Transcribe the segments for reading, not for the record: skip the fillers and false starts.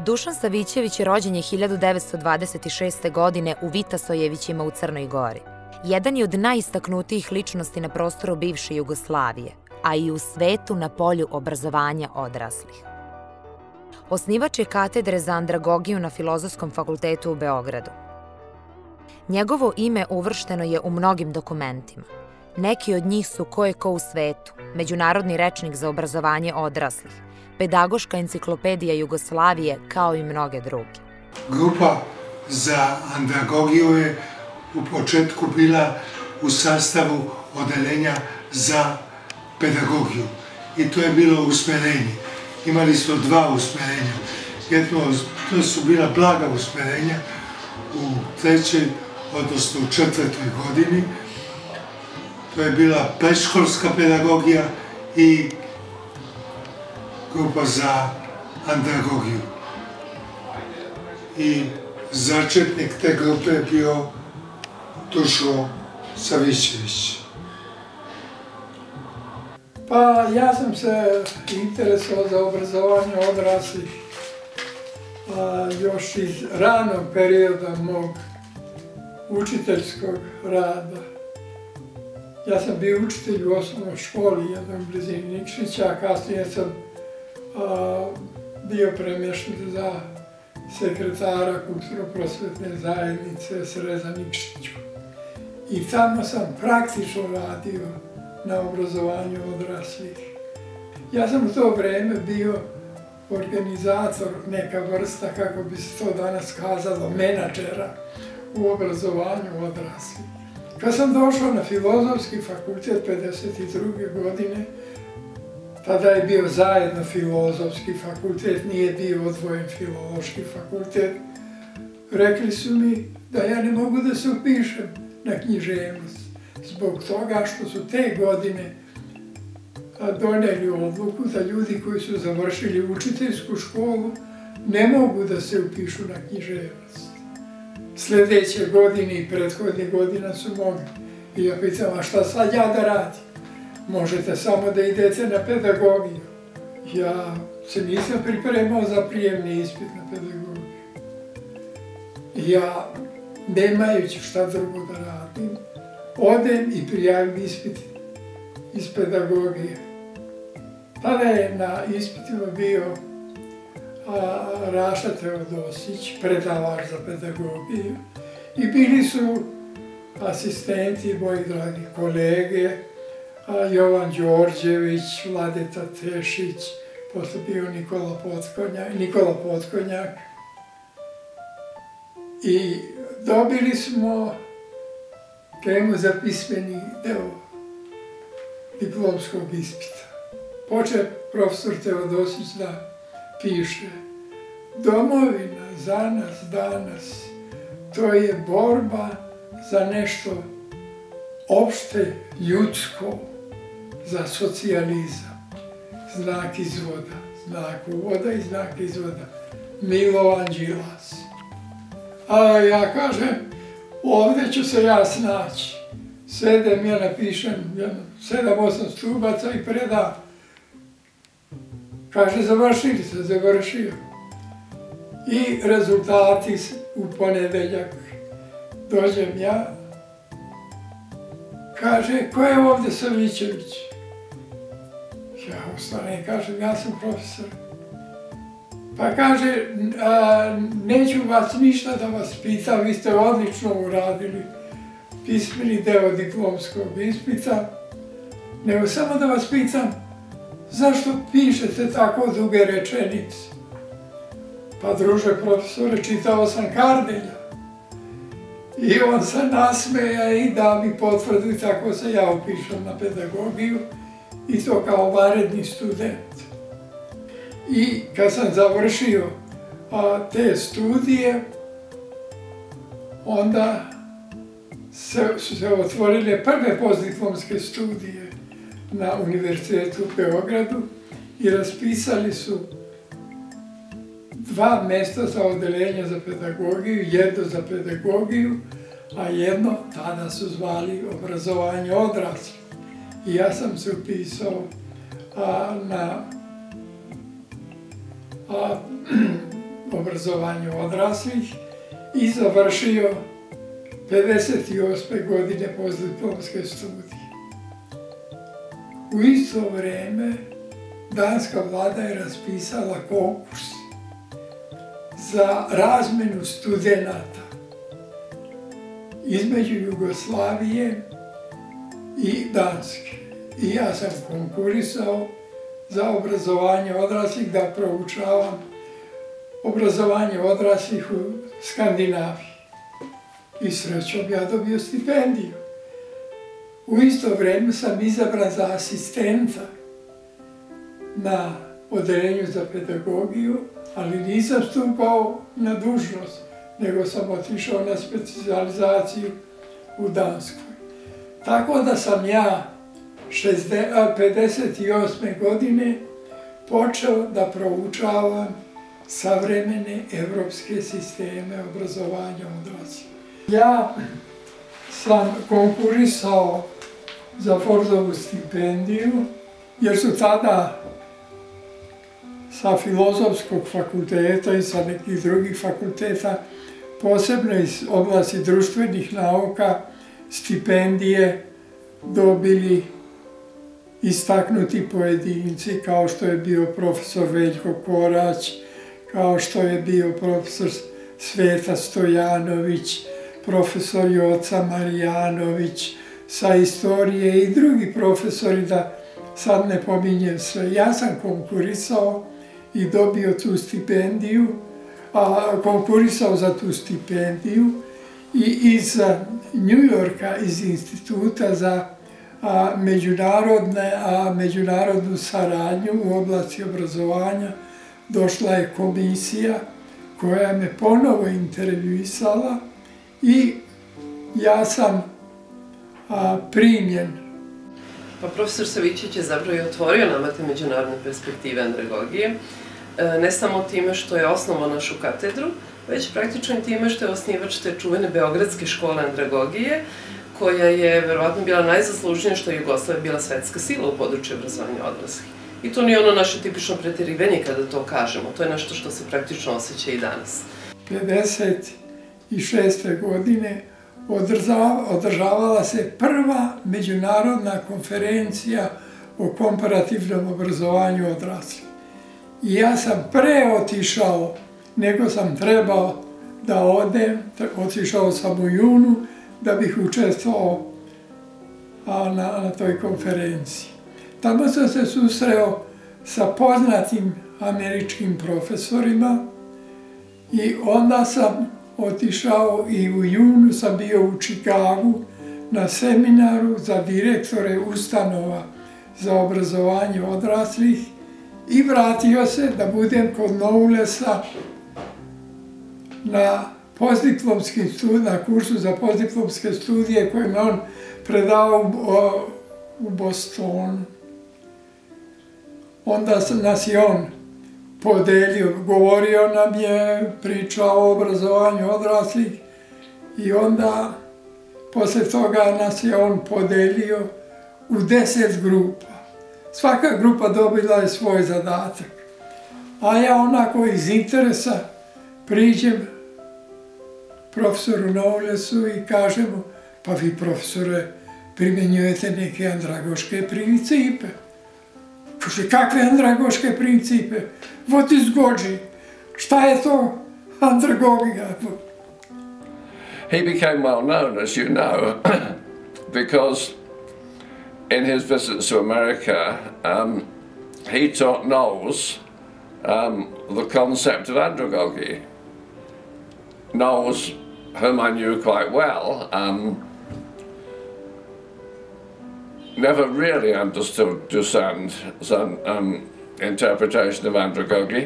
Dušan Savićević rođen je 1926. godine u Vitasojevićima u Crnoj Gori. Jedan je od najistaknutijih ličnosti na prostoru bivše Jugoslavije, a i u svetu na polju obrazovanja odraslih. Osnivač je katedre za andragogiju na Filozofskom fakultetu u Beogradu. Njegovo ime uvršteno je u mnogim dokumentima. Neki od njih su Ko je ko u svetu, Međunarodni rečnik za obrazovanje odraslih, Pedagoška enciklopedija Jugoslavije, kao i mnoge druge. Grupa za andragogiju je u početku bila u sastavu odeljenja za pedagogiju i to je bilo usmerenje. Imali smo dva usmerenja. Jedno, to su bila blaga usmerenja u trećoj, odnosno u četvrtoj godini. To je bila predškolska pedagogija i grupa za andragogiju. I začetnik te grupe je bio Dušo Savićević. Pa ja sam se interesovao za obrazovanje odraslih još iz ranog perioda mog učiteljskog rada. Ja sam bio učitelj u osnovnoj školi jednoj blizini Nikšića, a kasnije sam bio premješten za sekretara kulturno-prosvetne zajednice Sreza Nikšiću. I tamo sam praktično radio na obrazovanju odraslih. Ja sam u to vreme bio organizator, neka vrsta, kako bi se to danas kazalo, menadžera u obrazovanju odraslih. Kad sam došao na Filozofski fakultet 1952. godine, tada je bio zajedno Filozofski fakultet, nije bio odvojen Filološki fakultet, rekli su mi da ja ne mogu da se upišem na književnost, zbog toga što su te godine doneli odluku da ljudi koji su završili učiteljsku školu ne mogu da se upišu na književnost. Sljedeće godine i prethodnih godina su mogli. I ja pitam, a šta sad ja da radim? Možete samo da idete na pedagogiju. Ja se nisam pripremao za prijemni ispit na pedagogiju. Ja, nemajući šta drugo da radim, odem i prijavim ispit iz pedagogije. Tada je na ispitima bio Raša Teodosić, predavač za pedagogiju, i bili su asistenti moji dragi kolege, Jovan Đorđević, Vladeta Tešić, posle bio Nikola Potkonjak. I dobili smo temu za pismeni deo diplomskog ispita. Poče profesor Teodosić da piše: domovina za nas danas, to je borba za nešto opšte ljudsko, za socijalizam. Znak izvoda, znak uvoda i znak izvoda. Milovan Đilas. A ja kažem, ovdje ću se ja snaći. Sedem, ja napišem 7-8 stubaca i predam. Kaže, završili se, završio. I rezultati u ponedeljak. Dođem ja. Kaže, ko je ovdje Savićević? Ja ustanem i kažem, ja sam profesor. Pa kaže, neću vas ništa da vas pitam, vi ste odlično uradili pismeni deo diplomskog ispita, nego samo da vas pitam, zašto pišete tako duge rečenice? Pa druže profesore, čitao sam Kardelja. I on se nasmeja i da mi potvrdi, tako se ja upišem na pedagogiju i to kao vanredni student. I kad sam završio te studije, onda su se otvorile prve postdiplomske studije na Univerzitetu u Beogradu i raspisali su 2 mjesta za odeljenje za pedagogiju, jedno za pedagogiju, a jedno tada su zvali obrazovanje odraslih. I ja sam se upisao obrazovanju odraslih i završio 58. godine postdiplomske studije. U isto vreme danska vlada je raspisala konkurs za razmenu studenata između Jugoslavije i Danske. I ja sam konkurisao za obrazovanje odraslih, da proučavam obrazovanje odraslih u Skandinaviji. I srećom ja dobio stipendiju. U isto vrijeme sam izabran za asistenta na odeljenju za pedagogiju, ali nisam stupao na dužnost, nego sam otišao na specijalizaciju u Danskoj. Tako da sam ja 58. godine počeo da proučavam savremene evropske sisteme obrazovanja odraslih. Ja sam konkurisao za Fordovu stipendiju, jer su tada sa Filozofskog fakulteta i sa nekih drugih fakulteta, posebno iz oblasti društvenih nauka, stipendije dobili istaknuti pojedinci, kao što je bio profesor Veljko Korać, kao što je bio profesor Sveta Stojanović, profesor Joca Marijanović, sa istorije i drugi profesori, da sad ne pominjem sve. Ja sam konkurisao i dobio tu stipendiju, konkurisao za tu stipendiju i iz Njujorka, iz Instituta za međunarodnu saradnju u oblasti obrazovanja, došla je komisija koja me ponovo intervjuisala i ja sam primljen. Pa profesor Savićić je zapravo i otvorio nama te međunarodne perspektive andragogije, ne samo time što je osnovao našu katedru, već praktično i time što je osnivač te čuvene Beogradske škole andragogije, koja je verovatno bila najzaslužnija što je Jugoslavija bila svetska sila u području obrazovanja odraslih. I to nije ono naše tipično preterivanje kada to kažemo, to je nešto što se praktično osjeća i danas. 1956. godine održavala se prva međunarodna konferencija o komparativnom obrazovanju odraslih. I ja sam pre otišao nego sam trebao da odem, otišao sam u junu da bih učestvovao na toj konferenciji. Tamo sam se susreo sa poznatim američkim profesorima i onda sam otišao i u junu sam bio u Čikagu na seminaru za direktore ustanova za obrazovanje odraslih i vratio se da budem kod Knowlesa na kursu za postdiplomske studije koje me on predao u Bostonu. Onda nas je on podelio, govorio nam je, pričao o obrazovanju odraslih i onda posle toga nas je on podelio u 10 grupa. Svaka grupa dobila je svoj zadatak. A ja onako iz interesa priđem profesoru Knowlesu i kažem mu, pa vi profesore primjenjujete neke andragoške principe. Kaže, kakve andragoške principe? What is Goji? Šta je to andragogija? He became well known, as you know, because in his visits to America, he taught Knowles the concept of andragogy. Knowles, whom I knew quite well, never really understood Dusand's interpretation of andragogy,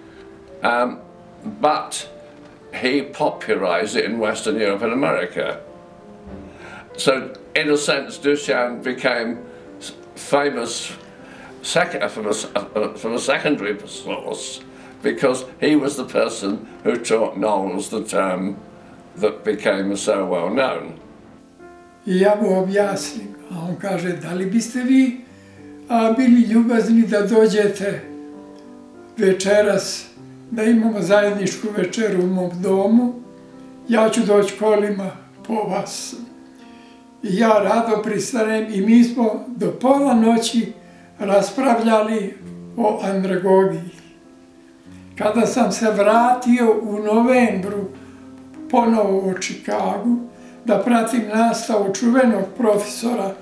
but he popularized it in Western Europe and America. So, in a sense, Duchamp became famous from a secondary source because he was the person who taught Knowles the term that became so well known. I ja mu objasnim, a on kaže, da li biste vi bili ljubazni da dođete večeras da imamo zajedničku večeru u mom domu, ja ću doći kolima po vas. I ja rado pristanem i mi smo do pola noći raspravljali o andragogiji. Kada sam se vratio u novembru ponovo u Čikagu da pratim nastavu čuvenog profesora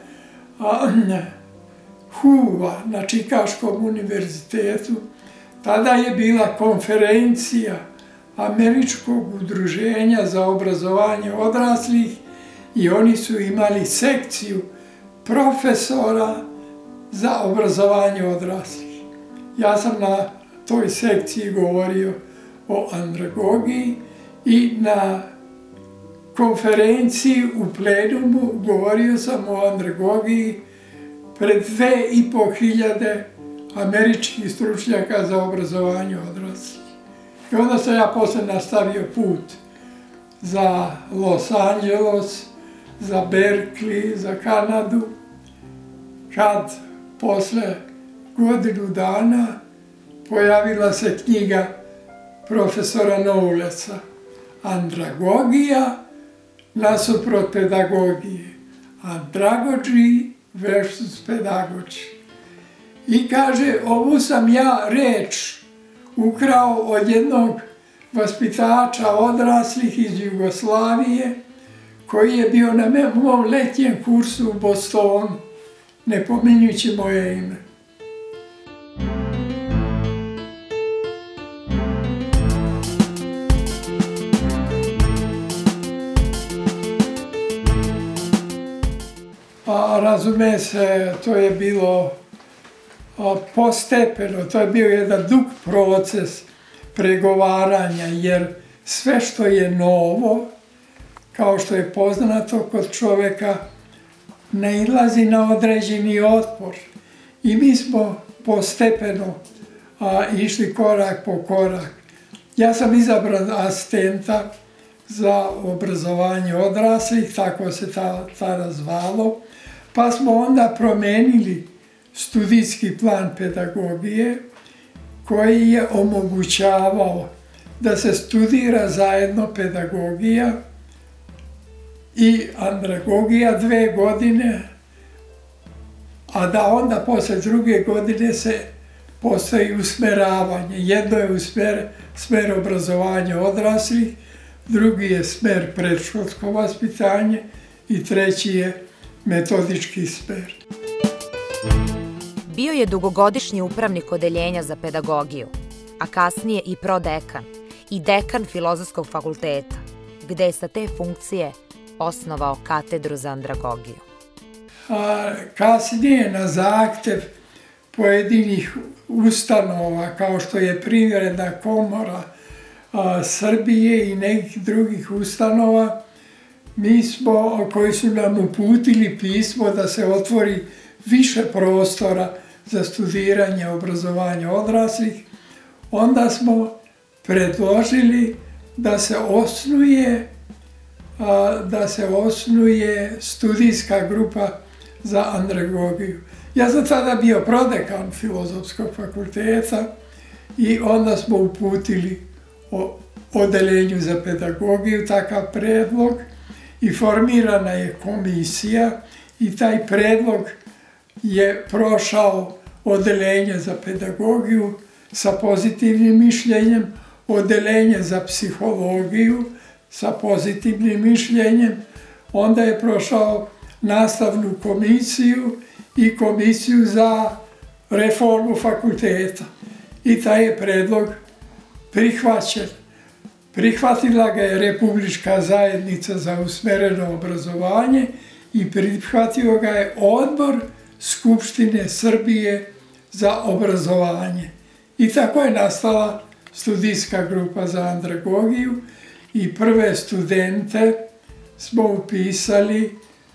Huva na Čikaškom univerzitetu, tada je bila konferencija Američkog udruženja za obrazovanje odraslih i oni su imali sekciju profesora za obrazovanje odraslih. Ja sam na toj sekciji govorio o andragogiji i na konferenciji u plenumu govorio sam o andragogiji pred 2500 američkih stručnjaka za obrazovanje odraslih. I onda sam ja posle nastavio put za Los Angeles, za Berkeley, za Kanadu, kad posle godinu dana pojavila se knjiga profesora Knowlesa Andragogija nasuprot pedagogije. Andragogy versus pedagogy. I kaže, ovu sam ja reč ukrao od jednog vaspitača odraslih iz Jugoslavije, koji je bio na mom letnjem kursu u Bostonu, ne pominjući moje ime. Razume se, to je bilo postepeno, to je bio jedan dug proces pregovaranja, jer sve što je novo, kao što je poznato kod čoveka, nailazi na određeni otpor. I mi smo postepeno išli korak po korak. Ja sam izabran asistenta za obrazovanje odraslih, tako se tada zvalo, pa smo onda promenili studijski plan pedagogije koji je omogućavao da se studira zajedno pedagogija i andragogija 2 godine, a da onda posle 2. godine se postoji usmeravanje. Jedno je smer obrazovanja odraslih, drugi je smer predškolsko vaspitanje i treći je metodički smer. Bio je dugogodišnji upravnik odeljenja za pedagogiju, a kasnije i prodekan i dekan Filozofskog fakulteta, gde je sa te funkcije osnovao katedru za andragogiju. Kasnije na zahtev pojedinih ustanova, kao što je Privredna komora Srbije i nekih drugih ustanova, mi smo, koji su nam uputili pismo da se otvori više prostora za studiranje obrazovanja odraslih, onda smo predložili da se osnuje studijska grupa za andragogiju. Ja sam tada bio prodekan Filozofskog fakulteta i onda smo uputili o odeljenju za pedagogiju takav predlog i formirana je komisija i taj predlog je prošao odeljenje za pedagogiju sa pozitivnim mišljenjem, odeljenje za psihologiju sa pozitivnim mišljenjem, onda je prošao nastavnu komisiju i komisiju za reformu fakulteta. I taj je predlog prihvaćen. Prihvatila ga je Republička zajednica za usmereno obrazovanje i prihvatio ga je Odbor Skupštine Srbije za obrazovanje. I tako je nastala studijska grupa za andragogiju i prve studente smo upisali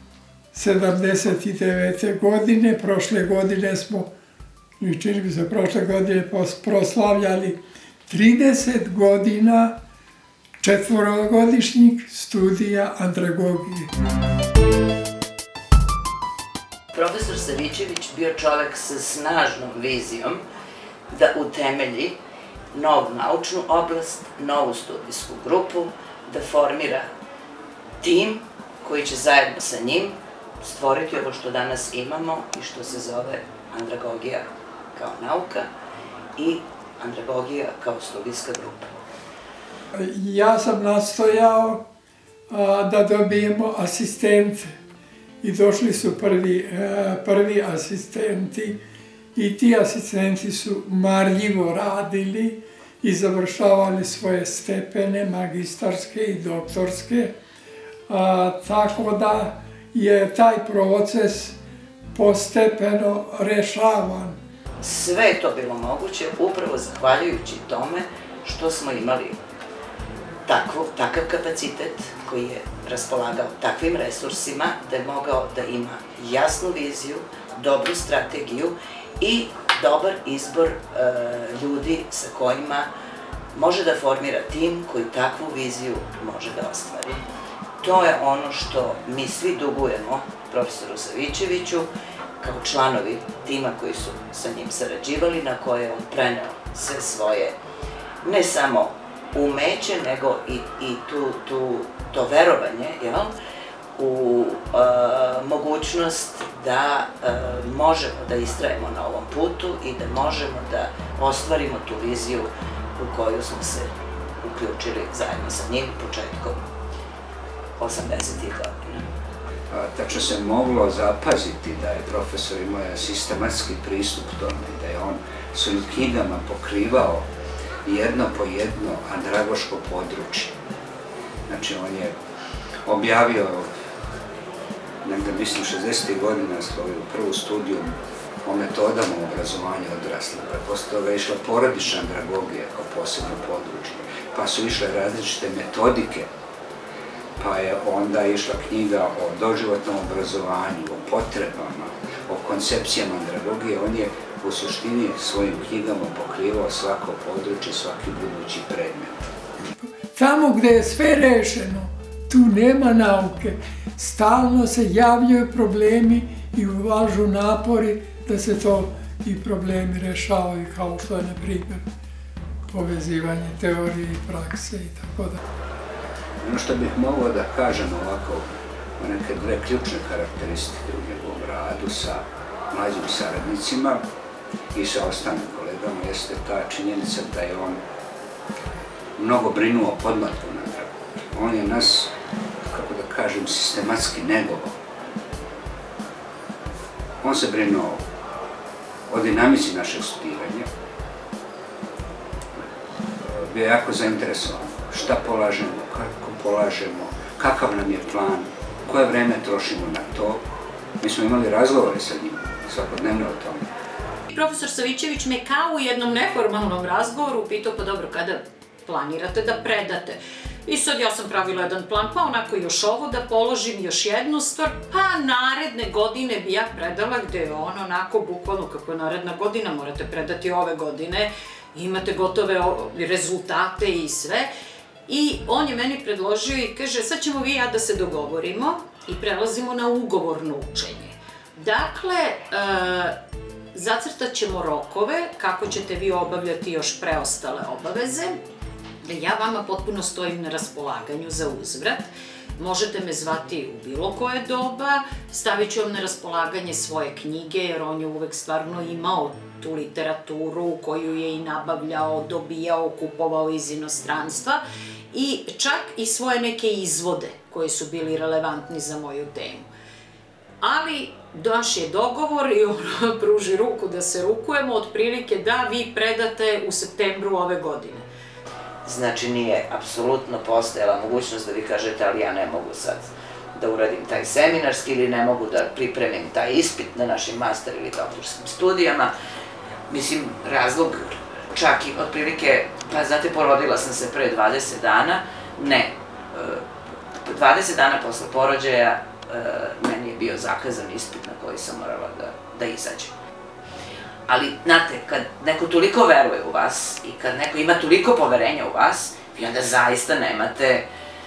79. godine. Prošle godine smo, čini mi se, proslavljali 30 godina četvorogodišnjih studija andragogije. Profesor Savićević bio čovek sa snažnom vizijom da utemelji novu naučnu oblast, novu studijsku grupu, da formira tim koji će zajedno sa njim stvoriti ovo što danas imamo i što se zove andragogija kao nauka i andragogija kao studijska grupa. Ja sam nastojao da dobijemo asistente i došli su prvi asistenti i ti asistenti su marljivo radili i završavali svoje stepene, magistarske i doktorske, tako da je taj proces postepeno rešavan. Sve je to bilo moguće upravo zahvaljujući tome što smo imali takav kapacitet koji je raspolagao takvim resursima da je mogao da ima jasnu viziju, dobru strategiju i dobar izbor ljudi sa kojima može da formira tim koji takvu viziju može da ostvari. To je ono što mi svi dugujemo profesoru Savićeviću kao članovi tima koji su sa njim sarađivali, na koje je on preneo sve svoje, ne samo umeće, nego i to verovanje u mogućnost da možemo da istrajemo na ovom putu i da možemo da ostvarimo tu viziju u koju smo se uključili zajedno sa njim početkom 80-ih godina. Tačno se moglo zapaziti da je profesor imao sistematski pristup tome, da je on svojim knjigama pokrivao jedno po jedno andragoško područje. Znači, on je objavio, negde mislim 60. godina svoju prvu studiju o metodama obrazovanja odraslih, pa posle toga je išla porodična andragogija kao posebno područje, pa su išle različite metodike, pa je onda išla knjiga o doživotnom obrazovanju, o potrebama, o koncepcijama andragogije. On je u suštini svojim knjigama pokrivao svako područje, svaki budući predmet. Tamo gde je sve rešeno, tu nema nauke. Stalno se javljaju problemi i ulažu napori da se to i problemi rešavaju, kao što je, na primjer, povezivanje teorije i prakse i tako da. Ono što bih mogao da kažem ovako, o neke dve ključne karakteristike u njegovom radu sa mlađim saradnicima i sa ostalim kolegama, jeste ta činjenica da je on mnogo brinuo o podmlatku na andragogiji. On je nas, kako da kažem, sistematski negovao. On se brinuo o dinamici našeg studiranja, bio je jako zainteresovan šta polažemo, kako polažemo, kakav nam je plan, koje vreme trošimo na to. Mi smo imali razgovore sa njim svakodnevno o tome. Profesor Savićević me kao u jednom neformalnom razgovoru pitao, pa dobro, kada planirate da predate? I sad ja sam pravila jedan plan, pa onako još ovo da položim, još jednu stvar, pa naredne godine bi ja predala, gde je on onako bukvalno kako je naredna godina, morate predati ove godine, imate gotove rezultate i sve. I on je meni predložio i kaže, sad ćemo vi i ja da se dogovorimo i prelazimo na ugovorno učenje. Dakle, zacrtat ćemo rokove, kako ćete vi obavljati još preostale obaveze. Ja vama potpuno stojim na raspolaganju za uzvrat. Možete me zvati u bilo koje doba, stavit ću vam na raspolaganje svoje knjige, jer on je uvek stvarno imao tu literaturu koju je i nabavljao, dobijao, kupovao iz inostranstva i čak i svoje neke izvode koji su bili relevantni za moju temu. Ali naš je dogovor i on pruži ruku da se rukujemo, otprilike da vi predate u septembru ove godine. Znači, nije apsolutno postojala mogućnost da vi kažete, ali ja ne mogu sad da uradim taj seminarski ili ne mogu da pripremim taj ispit na našim master ili doktorskim studijama. Mislim, razlog čak i otprilike, pa znate, porodila sam se pre 20 dana, ne, 20 dana posle porođaja meni je bio zakazan ispit na koji sam morala da izađem. Ali, znate, kad neko toliko veruje u vas i kad neko ima toliko poverenja u vas, vi onda zaista nemate,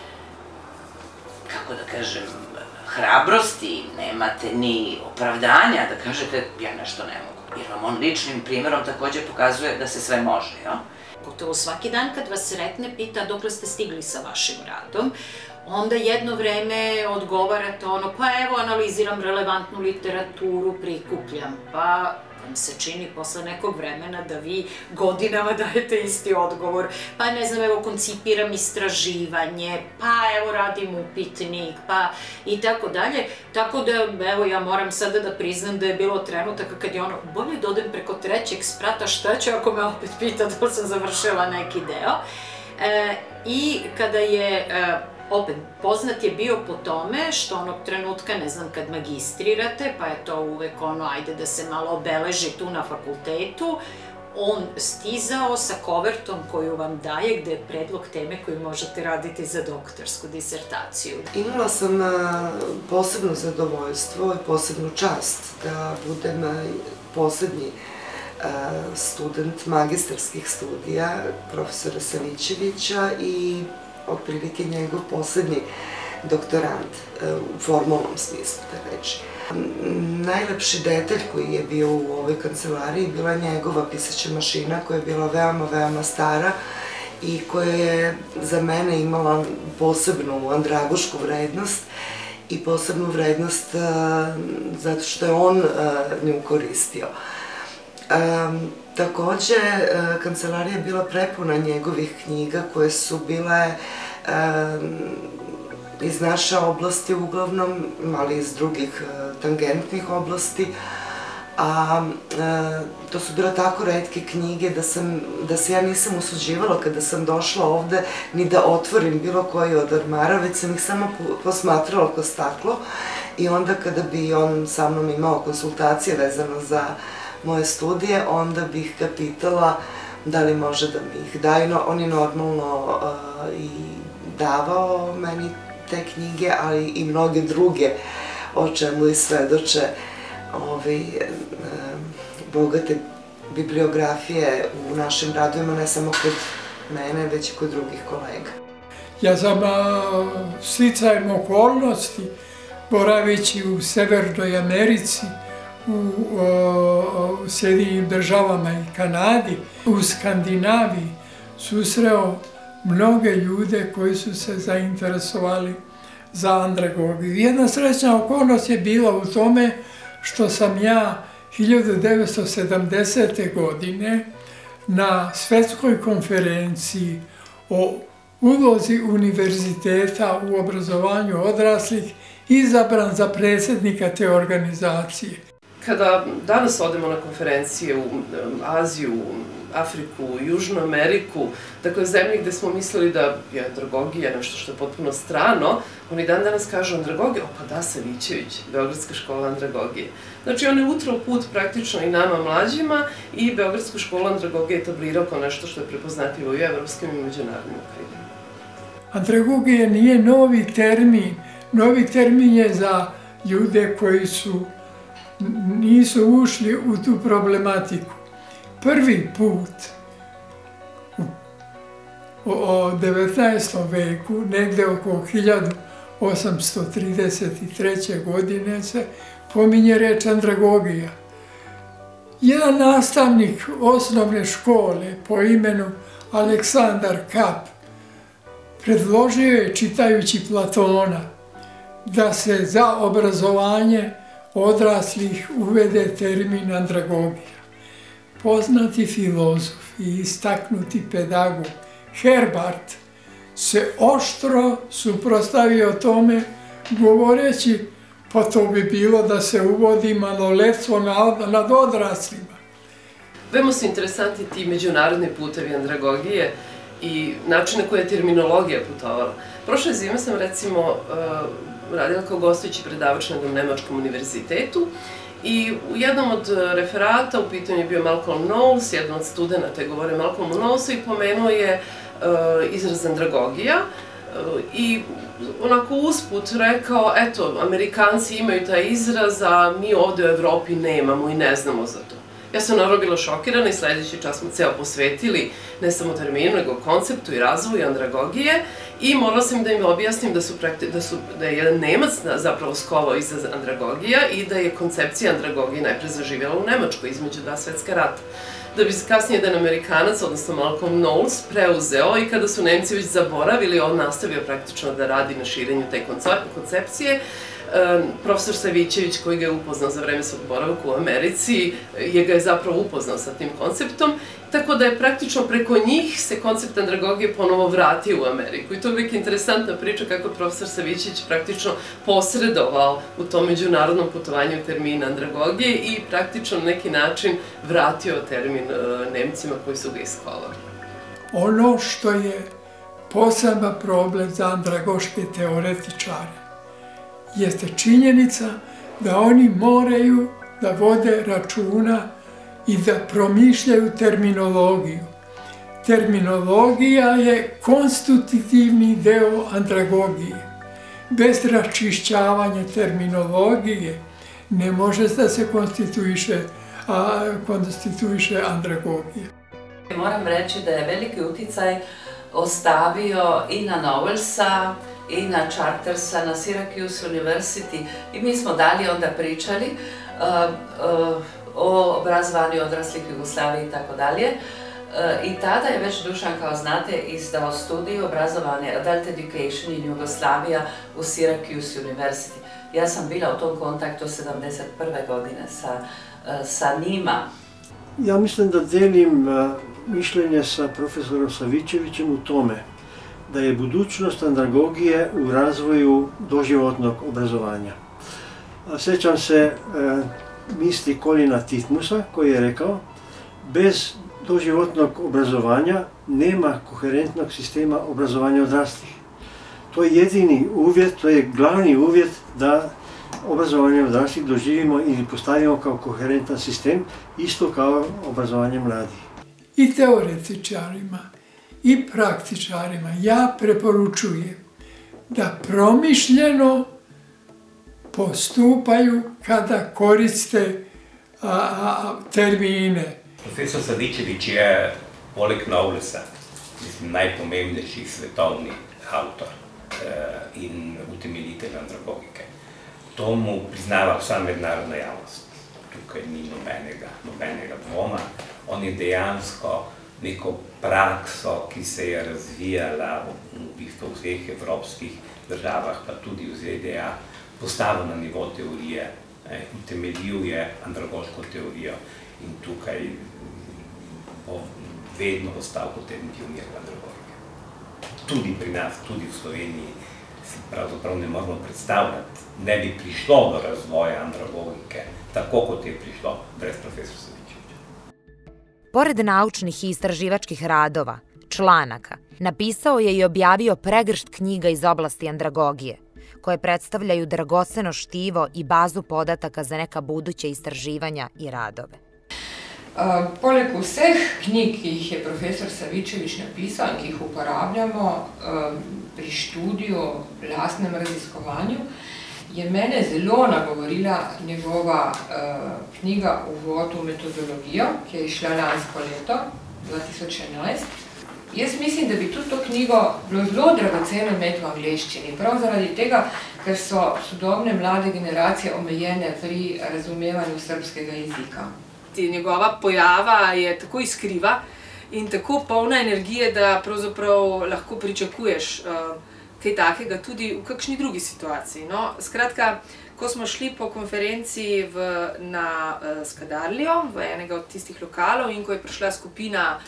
kako da kažem, hrabrosti, nemate ni opravdanja da kažete ja nešto ne mogu. Jer vam on ličnim primjerom takođe pokazuje da se sve može, jo? gotovo svaki dan kad vas sretne, pita dokle ste stigli sa vašim radom. Onda jedno vreme odgovarate ono, pa evo analiziram relevantnu literaturu, prikupljam, pa vam se čini posle nekog vremena da vi godinama dajete isti odgovor, pa ne znam, evo koncipiram istraživanje, pa evo radim upitnik, pa i tako dalje. Tako da, evo, ja moram sada da priznam da je bilo trenutaka kad je ono, bolje da odem preko trećeg sprata, šta ću ako me opet pita da li sam završila neki deo. I kada je opet, poznat je bio po tome što onog trenutka, ne znam, kad magistrirate, pa je to uvek ono, ajde da se malo obeleži tu na fakultetu, on stizao sa kovertom koju vam daje, gde je predlog teme koju možete raditi za doktorsku disertaciju. Imala sam posebno zadovoljstvo i posebnu čast da budem poslednji student magistarskih studija profesora Savićevića i otprilike njegov poslednji doktorant u formalnom smislu te reči. Najlepši detalj koji je bio u ovoj kancelariji bila njegova pisaća mašina koja je bila veoma, veoma stara i koja je za mene imala posebnu andragošku vrednost i posebnu vrednost zato što je on nju koristio. Takođe, kancelarija je bila prepuna njegovih knjiga koje su bile iz naše oblasti uglavnom, ali iz drugih tangentnih oblasti, a to su bile tako retke knjige da se ja nisam usuđivala kada sam došla ovde ni da otvorim bilo koji od ormara, već sam ih samo posmatrala kroz staklo i onda kada bi on sa mnom imao konsultacije vezano za moje studije, onda bih ga pitala da li može da mi ih daju. On je normalno i davao meni te knjige, ali i mnoge druge, o čemu i svedoče bogate bibliografije u našim radovima, ne samo kod mene, već i kod drugih kolega. Ja sam sticajem okolnosti, boraveći u Severnoj Americi, u Sjedinjenim državama i Kanadi, u Skandinaviji, susreo mnoge ljude koji su se zainteresovali za andragogiju. Jedna srećna okolnost je bila u tome što sam ja 1970. godine na svetskoj konferenciji o ulozi univerziteta u obrazovanju odraslih izabran za predsjednika te organizacije. Kada danas odemo na konferencije u Aziju, Afriku, Južnu Ameriku, dakle zemlje gde smo mislili da je andragogija nešto što je potpuno strano, oni dan danas kažu andragogija, pa da, Savićević, Beogradska škola andragogije. Znači on je utrao put praktično i nama mlađima i Beogradsku školu andragogije etablirao kao nešto što je prepoznatljivo i u evropskim i međunarodnim okvirima. Andragogija nije novi termin. Novi termin je za ljude koji nisu ušli u tu problematiku. Prvi put u 19. veku, negde oko 1833. godine se pominje reč andragogija. Jedan nastavnik osnovne škole po imenu Aleksandar Kap predložio je, čitajući Platona, da se za obrazovanje odraslih uvede termin andragogija. Poznati filozof i istaknuti pedagog Herbart se oštro suprotstavio tome, govoreći pa to bi bilo da se uvodi maloletstvo nad odraslima. Veoma su interesantni ti međunarodni putevi andragogije i način na koje je terminologija putovala. Prošle zime sam recimo radila kao gostujući predavač na Nemačkom univerzitetu i u jednom od referata, u pitanju je bio Malcolm Knowles, jedan od studenta je govorio Malcolmu Knowlesu i pomenuo je izraz andragogija i onako usput rekao, eto, Amerikanci imaju taj izraz, a mi ovde u Evropi nemamo i ne znamo za to. Ja sam naravno bila šokirana i sledeći čas smo ceo posvetili ne samo terminu, nego konceptu i razvoju andragogije i morala sam da im objasnim da je jedan Nemac zapravo skovao iza andragogija i da je koncepcija andragogije najpre zaživjela u Nemačkoj između dva svetska rata. Da bi kasnije jedan Amerikanac, odnosno Malcolm Knowles, preuzeo i kada su Nemci već zaboravili, on nastavio praktično da radi na širenju te koncepcije. Profesor Savićević, koji ga je upoznao za vreme svog boravka u Americi, ga je zapravo upoznao sa tim konceptom, tako da je praktično preko njih se koncept andragogije ponovo vratio u Ameriku. I to je uvijek interesantna priča kako je profesor Savićević praktično posredovao u tom međunarodnom putovanju termina andragogije i praktično na neki način vratio termin Nemcima koji su ga iskovali. Ono što je poseban problem za andragoške teoretičare jeste činjenica da oni moraju da vode računa i da promišljaju terminologiju. Terminologija je konstitutivni deo andragogije. Bez raščišćavanja terminologije ne može da se konstituiše andragogija. Moram reći da je veliki uticaj ostavio i na Knowlesa, i na Chartersa, na Syracuse University i mi smo dalje onda pričali o obrazovanju odraslih u Jugoslaviji i tako dalje. I tada je već Dušan, kao znate, izdao studiju obrazovanja Adult Education in Jugoslavia u Syracuse University. Ja sam bila u tom kontaktu 1971. godine sa njima. Ja mislim da delim mišljenje sa profesorom Savićevićem u tome da je budućnost andragogije u razvoju doživotnog obrazovanja. Sećam se misli Colina Titmusa koji je rekao: bez doživotnog obrazovanja nema koherentnog sistema obrazovanja odraslih. To je jedini uvjet, to je glavni uvjet da obrazovanje odraslih doživimo ili postavimo kao koherentan sistem, isto kao obrazovanje mladih. I teoretičarima i praktičarima ja preporučujem da promišljeno postupaju kada koriste termine. Profesor Savićević je, poleg Knowlesa, najpomembnejši svetovni avtor in utemeljitelj andragogike. To mu priznava vsa mednarodna javnost. Tukaj ni nobenega dvoma. On je dejansko neko prakso, ki se je razvijala v bistvu v vseh evropskih državah, pa tudi v ZDA, postavil na nivo teorije, utemeljil je andragoško teorijo in tukaj bo vedno ostal kot en pionir andragogike. Tudi pri nas, tudi v Sloveniji si pravzaprav ne moramo predstavljati, ne bi prišlo do razvoja andragogike, tako kot je prišlo brez profesora Savićevića. Pored naučnih i istraživačkih radova, članaka, napisao je i objavio pregršt knjiga iz oblasti andragogije, koje predstavljaju dragoceno štivo i bazu podataka za neka buduća istraživanja i radove. Poleg vseh knjig, ki jih je profesor Savićević napisal in ki jih uporabljamo pri študiju, lastnem raziskovanju, je mene zelo nagovorila njegova knjiga Uvod v metodologijo, ki je išla lansko leto, 2011. Jaz mislim, da bi tudi to knjigo bilo zelo dragoceno imeti v angleščini, prav zaradi tega, ker so sodobne mlade generacije omejene pri razumevanju srbskega jezika. Njegova pojava je tako iskriva in tako polna energije, da pravzaprav lahko pričakuješ kaj takega tudi v kakšni drugi situaciji. Skratka, ko smo šli po konferenci na Skadarlijo, v enega od tistih lokalov, in ko je prišla skupina,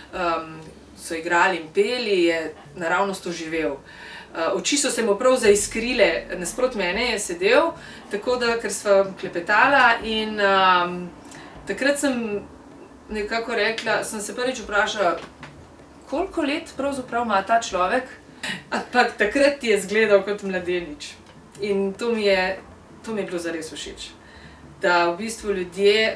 so igrali in peli, je naravnost oživel. Oči so se mu prav zaiskrile, nasprot mene je sedel, tako da, ker sva klepetala in takrat sem nekako rekla, sem se prvič vprašala, koliko let pravzaprav ima ta človek, ampak takrat je izgledal kot mladenič. In to mi je bilo zares všeč. Da v bistvu ljudje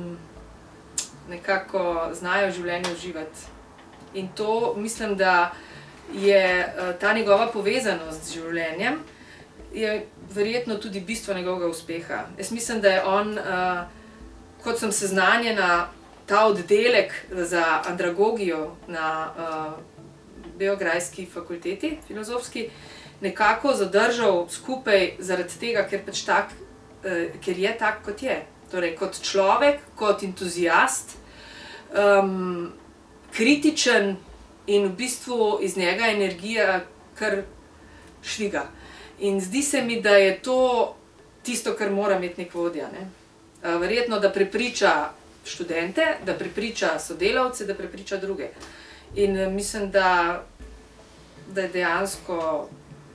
nekako znajo v življenju uživati. In to mislim, da je ta njegova povezanost z življenjem je verjetno tudi bistvo njegovega uspeha. Jaz mislim, da je on kot sem seznanjena, ta oddelek za andragogijo na Beograjski fakulteti, filozofski, nekako zadržal skupaj zaradi tega, ker je tak, kot je. Torej, kot človek, kot entuzijast, kritičen in v bistvu iz njega energija kar šviga. In zdi se mi, da je to tisto, kar mora imeti nek vodja. Verjetno, da prepriča študente, da prepriča sodelavce, da prepriča druge. In mislim, da je dejansko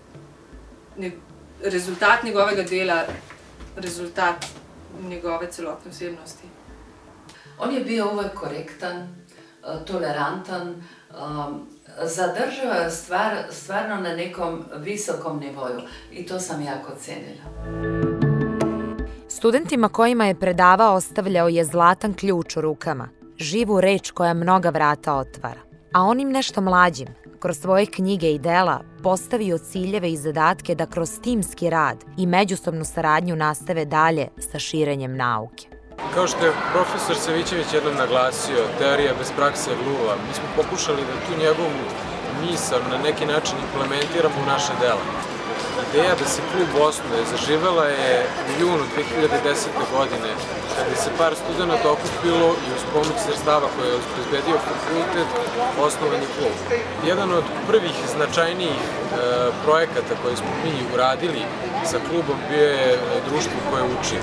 rezultat njegovega dela, rezultat njegove celotne osebnosti. On je bio uvek korektan, tolerantan, zadržao je stvarno na nekom visokom nivoju i to sam jako cenila. Studentima kojima je predavao ostavljao je zlatan ključ u rukama, živu reč koja mnoga vrata otvara. A onim nešto mlađim, kroz svoje knjige i dela, postavio ciljeve i zadatke da kroz timski rad i međusobnu saradnju nastave dalje sa širenjem nauke. Kao što je profesor Savićević jednom naglasio, teorija bez prakse je gluva. Mi smo pokušali da tu njegovu misao na neki način implementiramo u naše dela. Ideja da se klub osnuje zaživela je u junu 2010. godine, kada se par studenta okupilo i uz pomoć sredstava koje je obezbedio fakultet osnovan je klub. Jedan od prvih značajnijih projekata koje smo mi uradili sa klubom bio je društvo koje uči.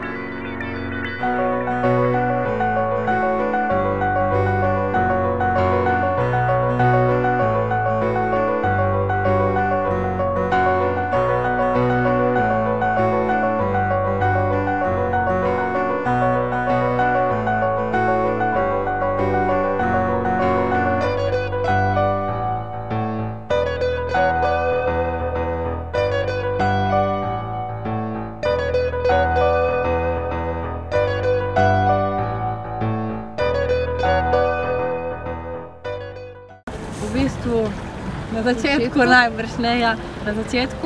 Na začetku najbrž ne, ja, na začetku.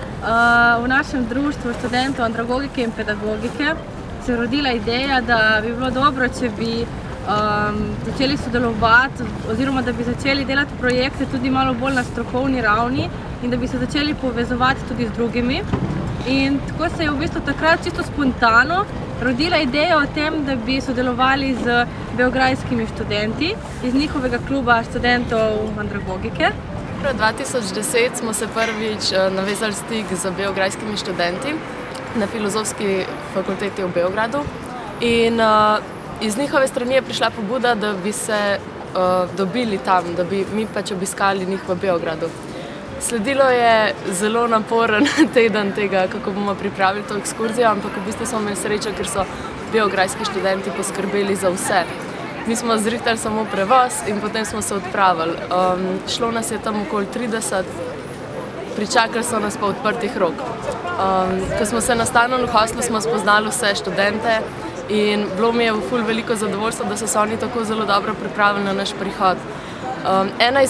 V našem društvu študentov andragogike in pedagogike se je rodila ideja, da bi bilo dobro, če bi začeli sodelovati oziroma da bi začeli delati projekte tudi malo bolj na strokovni ravni in da bi se začeli povezovati tudi z drugimi. In tako se je v bistvu takrat čisto spontano rodila ideja o tem, da bi sodelovali z beograjskimi študenti iz njihovega kluba študentov andragogike. 2010 smo se prvič navezali stik z beograjskimi študenti na Filozofski fakulteti v Beogradu in iz njihove strani je prišla pobuda, da bi se dobili tam, da bi mi pač obiskali njih v Beogradu. Sledilo je zelo naporen teden tega, kako bomo pripravili to ekskurzijo, ampak v bistvu smo imeli srečo, ker so beograjski študenti poskrbeli za vse. Mi smo zrihtali samo prevoz in potem smo se odpravili. Šlo nas je tam okoli 30, pričakali so nas pa odprtih rok. Ko smo se nastanili v hostlu, smo spoznali vse študente in bilo mi je ful veliko zadovoljstvo, da so se oni tako zelo dobro pripravili na naš prihod. Eden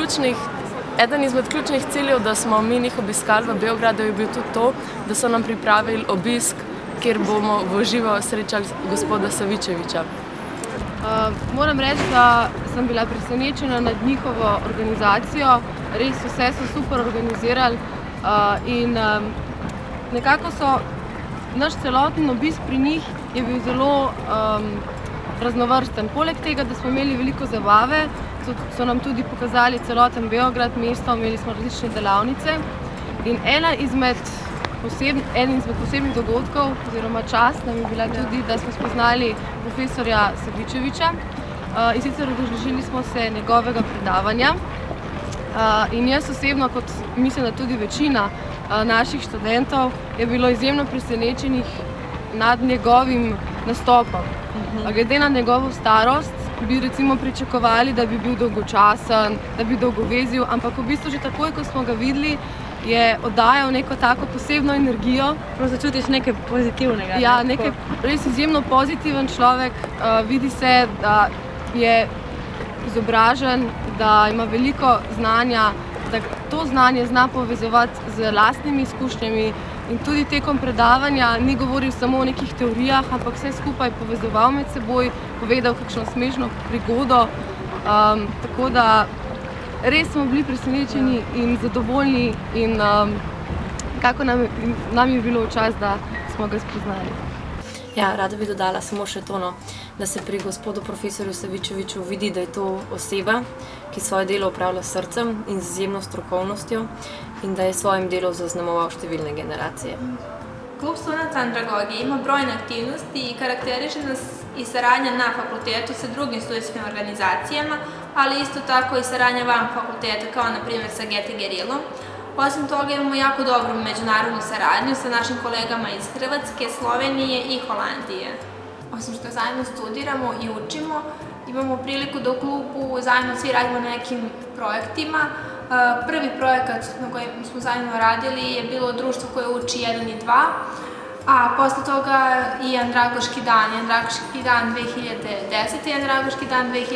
izmed ključnih ciljev, da smo mi njih obiskali v Beogradu, je bil tudi to, da so nam pripravili obisk, kjer bomo v živo srečali gospoda Savičeviča. Moram reči, da sem bila presenečena nad njihovo organizacijo, res vse so super organizirali in nekako so naš celoten obisk pri njih je bil zelo raznovrsten. Poleg tega, da smo imeli veliko zabave, so nam tudi pokazali celoten Beograd, mesto, imeli smo različne delavnice in eden izmed posebnih dogodkov oziroma čast nam je bila tudi, da smo spoznali profesorja Savičeviča in sicer udeležili smo se njegovega predavanja in jaz osebno, kot mislim, da tudi večina naših študentov, je bilo izjemno presenečenih nad njegovim nastopom. Glede na njegovo starost bi recimo pričakovali, da bi bil dolgočasen, da bi dolgovezil, ampak v bistvu že takoj, ko smo ga videli, je oddajal neko tako posebno energijo. Začutiš nekaj pozitivnega. Ja, nekaj res izjemno pozitiven človek. Vidi se, da je izobražen, da ima veliko znanja, da to znanje zna povezovati z lastnimi izkušnjami, In tudi tekom predavanja ni govoril samo o nekih teorijah, ampak vse skupaj povezoval med seboj, povedal kakšno smešno prigodo. Tako da res smo bili presenečeni in zadovoljni in kako nam je bilo v čas, da smo ga spoznali. Ja, rada bi dodala samo še to, da se pri gospodu profesorju Savičeviću vidi, da je to oseba, ki svoje delo opravlja s srcem in z izjemno strokovnostjo in da je svojim delom zaznamoval številne generacije. Klub studenata andragogije ima brojne aktivnosti i karakteriše nas i saradnja na fakultetu sa drugim studentskim organizacijama, ali isto tako i saradnja van fakulteta, kao na primjer sa Gete Gerilom. Osim toga imamo jako dobru međunarodnu saradnju sa našim kolegama iz Hrvatske, Slovenije i Holandije. Osim što zajedno studiramo i učimo, imamo priliku da u klubu zajedno svi radimo na nekim projektima. Prvi projekat na kojem smo zajedno radili je bilo društvo koje uči 1 i 2, a posle toga i Andragoški dan 2010. i Andragoški dan 2011.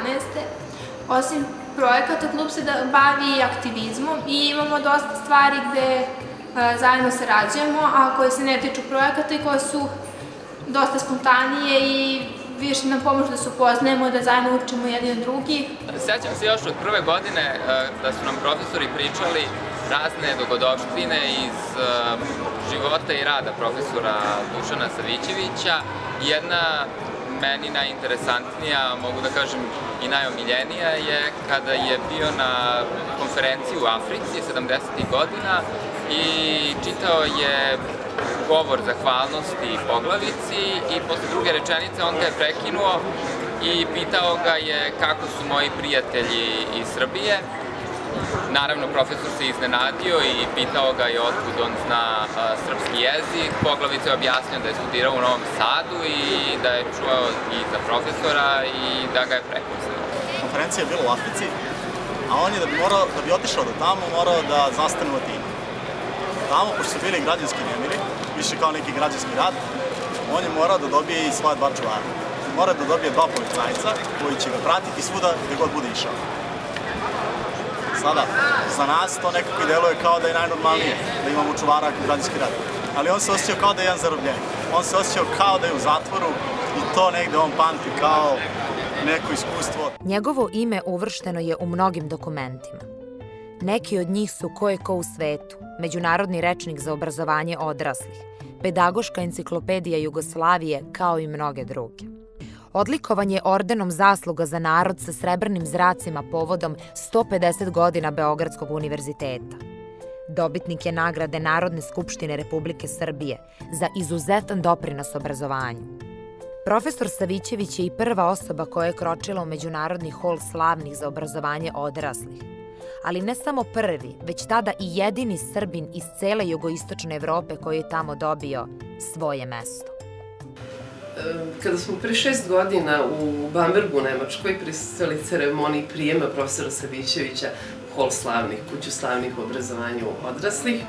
Osim projekata, klub se bavi aktivizmom i imamo dosta stvari gde zajedno sarađujemo, a koje se ne tiču projekata i koje su dosta spontanije i više nam pomožu da se upoznajemo, da zajedno učimo jedni od drugi. Sjećam se još od prve godine da su nam profesori pričali razne dogodovštine iz života i rada profesora Dušana Savićevića. Jedna meni najinteresantnija, mogu da kažem i najomiljenija, je kada je bio na konferenciji u Africi 70. godina i čitao je govor zahvalnosti poglavici i posle druge rečenice on ga je prekinuo i pitao ga je kako su moji prijatelji iz Srbije. Naravno, profesor se iznenadio i pitao ga je otkud on zna srpski jezik. Poglavica je objasnio da je studirao u Novom Sadu i da je čuo i za profesora i da ga je prepoznao. Konferencija je bila u Africi, a on je da bi otišao do tamo morao da zastane u Atini. Tamo, pošto su bili građanski nemiri, više kao neki građanski rat, on je morao da dobije i svoje 2 čuvara. Mora da dobije 2 policajca koji će ga pratiti svuda gde god bude išao. Sada, za nas to nekako i deluje kao da je najnormalnije da imamo čuvara u građanski rat. Ali on se osjećao kao da je jedan zarobljenik. On se osjećao kao da je u zatvoru i to negde on pamti kao neko iskustvo. Njegovo ime uvršteno je u mnogim dokumentima. Neki od njih su Ko je ko u svetu, Međunarodni rečnik za obrazovanje odraslih, Pedagoška enciklopedija Jugoslavije, kao i mnoge druge. Odlikovan je ordenom Zasluga za narod sa srebrnim zracima povodom 150 godina Beogradskog univerziteta. Dobitnik je nagrade Narodne skupštine Republike Srbije za izuzetan doprinos obrazovanju. Profesor Savićević je i prva osoba koja je kročila u Međunarodni hol slavnih za obrazovanje odraslih. Ali ne samo prvi, već tada i jedini Srbin iz cele jugoistočne Evrope koji je tamo dobio svoje mesto. Kada smo pre 6 godina u Bambergu, Nemačkoj, prisustvovali ceremoniji prijema profesora Savićevića u hol slavnih, kuću slavnih u obrazovanju odraslih,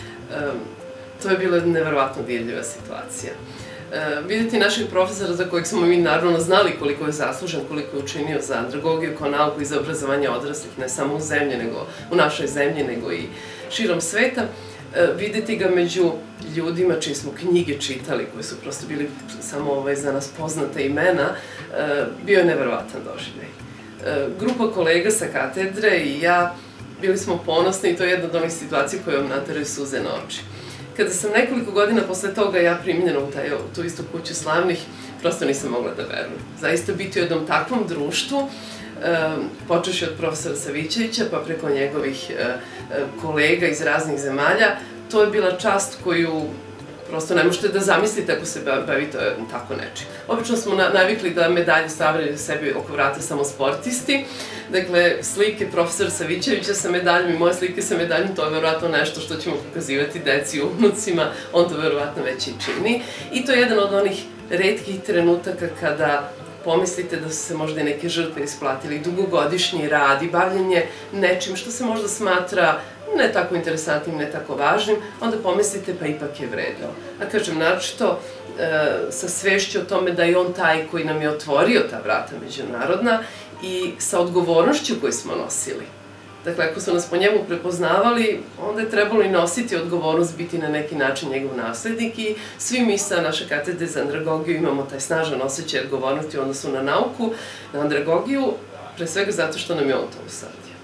to je bila neverovatno dirljiva situacija. Vidjeti našeg profesora za kojeg smo mi naravno znali koliko je zaslužen, koliko je učinio za andragogiju kao nauku i za obrazovanje odraslih, ne samo u našoj zemlji, nego i širom sveta, videti ga među ljudima čiji smo knjige čitali, koji su prosto bili samo za nas poznata imena, bio je neverovatan doživljaj. Grupa kolega sa katedre i ja bili smo ponosni i to je jedna od onih situacija koje vam nateraju suze na oči. Kada sam nekoliko godina posle toga ja primljena u tu istu kuću slavnih, prosto nisam mogla da verujem. Zaista biti u jednom takvom društvu, počeši od profesora Savićevića pa preko njegovih kolega iz raznih zemalja, to je bila čast koju prosto ne možete da zamislite ako se bavite tako nečim. Obično smo navikli da medalje stavljaju sebi oko vrata samo sportisti. Dakle, slike profesora Savićevića sa medaljom i moje slike sa medaljom, to je verovatno nešto što ćemo pokazivati deci i unucima, on to verovatno već i čini. I to je jedan od onih retkih trenutaka kada pomislite da su se možda i neke žrtve isplatili, dugogodišnji rad i bavljenje nečim što se možda smatra ne tako interesantnim, ne tako važnim, onda pomislite pa ipak je vredno. A kažem, naročito sa svešću o tome da je on taj koji nam je otvorio ta vrata međunarodna i sa odgovornošću koju smo nosili. Dakle, ako su nas po njemu prepoznavali, onda je trebalo i nositi odgovornost, biti na neki način njegov naslednik i svi mi sa naše katedre za andragogiju imamo taj snažan osjećaj odgovornosti u odnosu na nauku, na andragogiju, pre svega zato što nam je on to usadio.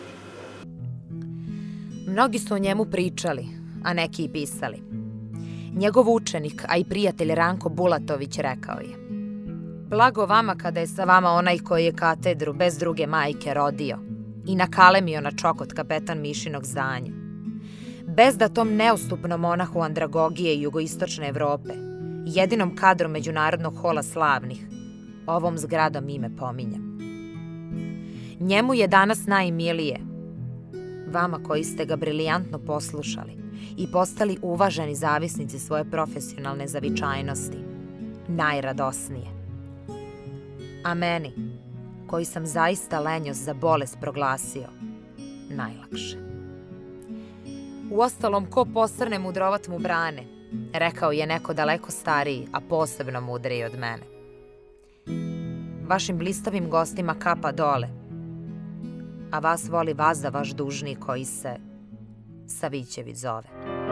Mnogi su o njemu pričali, a neki i pisali. Njegov učenik, a i prijatelj Ranko Bulatović rekao je: "Blago vama kada je sa vama onaj koji je katedru bez druge majke rodio i nakalemio na čokot kapetan Mišinog zdanja. Bez da tom neustupnom monahu andragogije i jugoistočne Evrope, jedinom kadrom Međunarodnog hola slavnih, ovom zgradom ime pominjem. Njemu je danas najmilije, vama koji ste ga brilijantno poslušali i postali uvaženi zavisnici svoje profesionalne zavičajnosti, najradosnije. A meni, koji sam zaista lenjost za bolest proglasio, najlakše. Uostalom, ko posrne mudrovat mu brane, rekao je neko daleko stariji, a posebno mudriji od mene. Vašim blistavim gostima kapa dole, a vas voli vazda vaš dužnik koji se Savićević zove."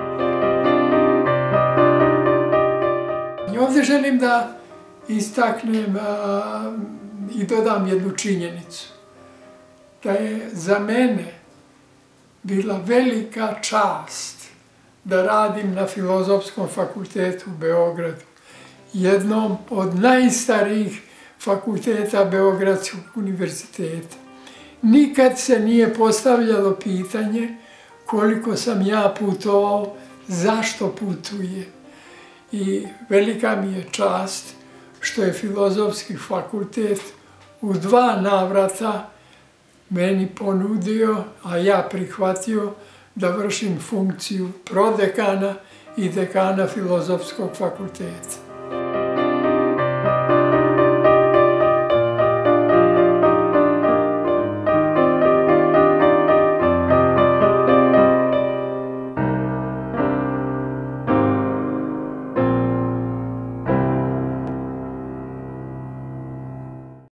I ovdje želim da istaknem i dodam jednu činjenicu. Da je za mene bila velika čast da radim na Filozofskom fakultetu u Beogradu, jednom od najstarijih fakulteta Beogradskog univerziteta. Nikad se nije postavljalo pitanje koliko sam ja putovao, zašto putuje. I velika mi je čast što je Filozofski fakultet u 2 navrata meni ponudio, a ja prihvatio da vršim funkciju prodekana i dekana Filozofskog fakulteta.